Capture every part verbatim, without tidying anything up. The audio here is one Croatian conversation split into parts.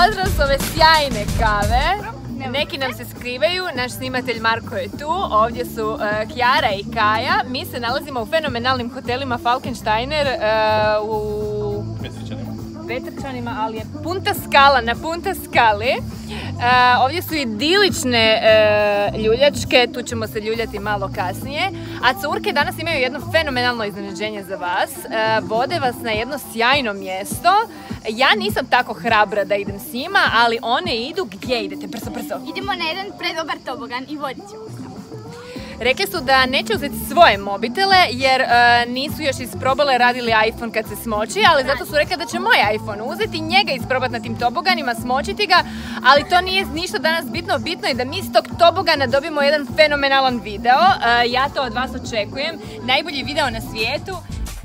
pozdrav s ove sjajne kave. Neki nam se skrivaju, naš snimatelj Marko je tu, ovdje su uh, Kjara i Kaja. Mi se nalazimo u fenomenalnim hotelima Falkensteiner uh, u Vetrčanima, ali je Punta Scala, na Punta Scali. Uh, ovdje su idilične uh, ljuljačke, tu ćemo se ljuljati malo kasnije. A curke danas imaju jedno fenomenalno iznenađenje za vas. Uh, vode vas na jedno sjajno mjesto. Ja nisam tako hrabra da idem s njima, ali one idu. Gdje idete? Brzo, brzo. Idemo na jedan predobar tobogan i vodit ćemo se. Rekli su da neće uzeti svoje mobitele jer uh, nisu još isprobale radili iPhone kad se smoči, ali zato su rekli da će moj iPhone uzeti, njega isprobati na tim toboganima, smočiti ga, ali to nije ništa danas bitno, bitno je da mi s tog tobogana dobijemo jedan fenomenalan video. Uh, ja to od vas očekujem, najbolji video na svijetu.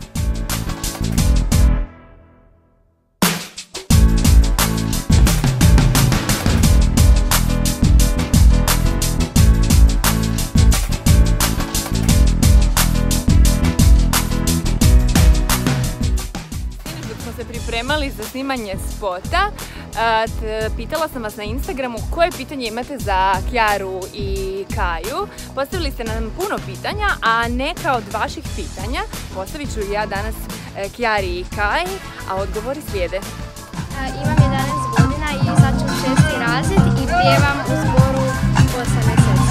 Pripremali za snimanje spota. Pitala sam vas na Instagramu koje pitanje imate za Kjaru i Kaju. Postavili ste nam puno pitanja, a neka od vaših pitanja postavit ću ja danas Kjari i Kaji, a odgovori slijede. Imam jedanaest godina i sad ću šesti razred i pjevam u zboru osam mjeseci.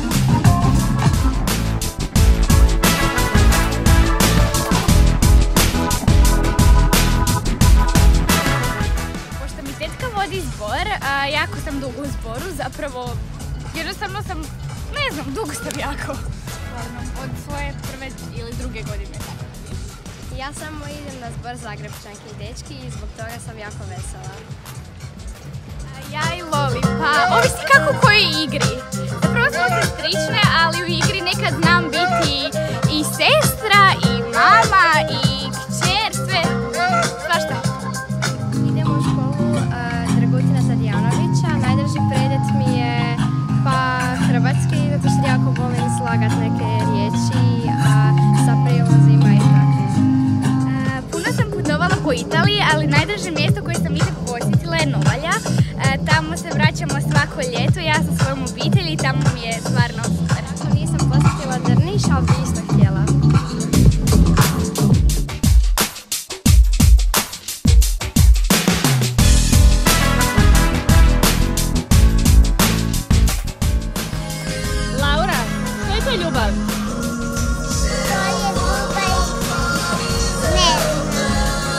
Vodi zbor, a, jako sam dugo u zboru, zapravo jednostavno sam, ne znam, dugo sam jako, stvarno, od svoje prve ili druge godine. Ja samo idem na zbor Zagrepčanke i dečki i zbog toga sam jako vesela. A, ja i Loli, pa ovisi kako u kojoj igri. Zapravo smo sestrične, ali u igri nekad znam biti i sestra, i mama, i kćer, sve, svašta. Idemo u školu Dragutina Zadjanovića, najdraži predet mi je pa hrvatski, zato što jako volim slagat neke riječi a, sa prilozima i tako. Puno sam putovala po Italiji, ali najdraže mjesto koje sam ikad posjetila je Novalja. E, tamo se vraćamo svako ljeto, ja sa svojom obitelji i tamo mi je stvarno super. Nisam posjetila Drniš, ali bi isto htjela. Ljubav. To je ljubav, ne znam.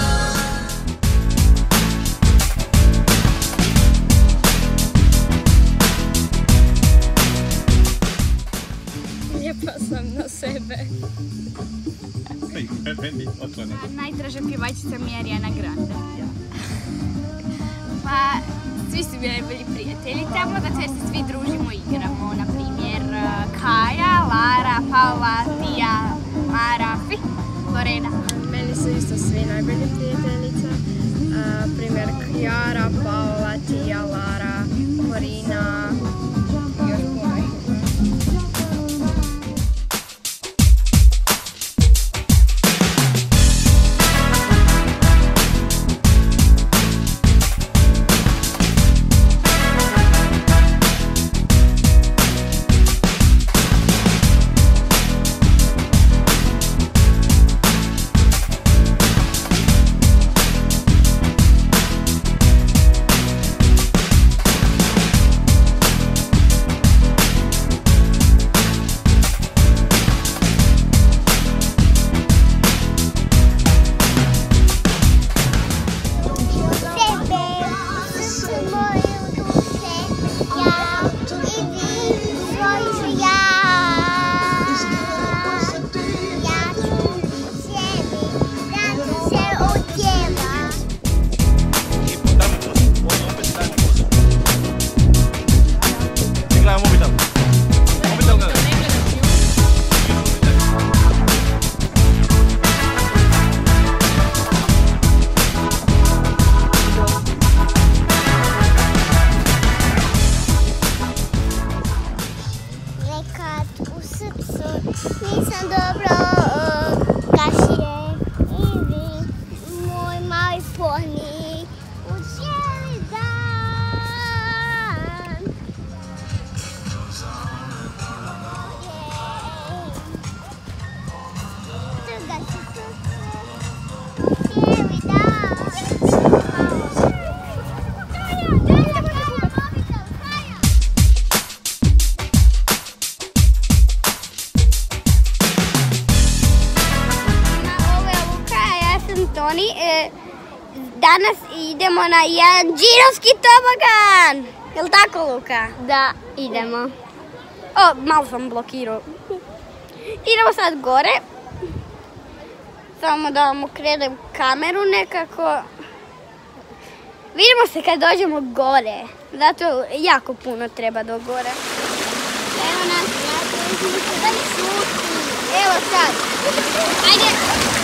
Lijepa sam na sebe. Najdraža pjevačica mi je Ariana Grande. Pa, svi su mi najbolji prijatelji tamo, zato jer se svi družimo i igramo. Na primjer, Kaja, Lara, Paula, Tija, Mara, svi, Lorena. Meni su isto svi najbolji prijateljica. Uh, primjer Kjara, Paula, Tija, Lara, Corina, još puno ih. Nisam dobro gašije i vi, moj mali poni, u cijeli dan. idemo na jedan džirovski tobogan. Jel' tako, Luka? Da, idemo. O, malo sam blokirao. Idemo sad gore. Samo da vam okrenem kameru nekako. Vidimo se kad dođemo gore. Zato jako puno treba do gore. Evo nas, evo sad. Ajde.